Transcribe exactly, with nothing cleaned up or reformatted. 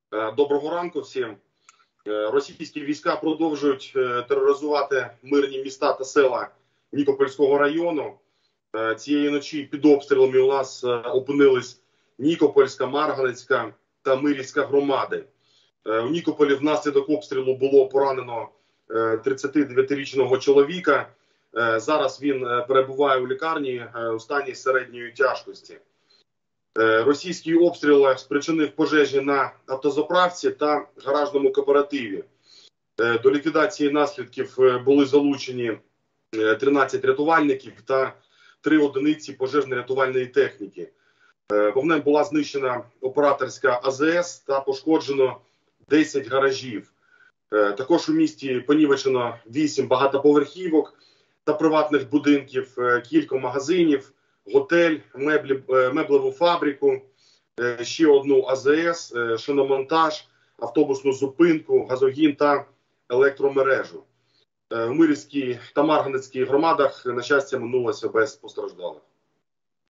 Доброго ранку всім. Російські війська продовжують тероризувати мирні міста та села Нікопольського району. Цієї ночі під обстрілами у нас опинились Нікопольська, Марганецька та Мирівська громади. У Нікополі внаслідок обстрілу було поранено тридцятидев'ятирічного чоловіка. Зараз він перебуває у лікарні у стані середньої тяжкості. Російський обстріл спричинив пожежі на автозаправці та гаражному кооперативі. До ліквідації наслідків були залучені тринадцять рятувальників та три одиниці пожежно-рятувальної техніки. Вогнем була знищена операторська А З С та пошкоджено десять гаражів. Також у місті понівечено вісім багатоповерхівок та приватних будинків, кілька магазинів, готель, меблі, меблеву фабрику, ще одну А З С, шиномонтаж, автобусну зупинку, газогін та електромережу. У Мирівській та Марганецькій громадах, на щастя, минулося без постраждалих.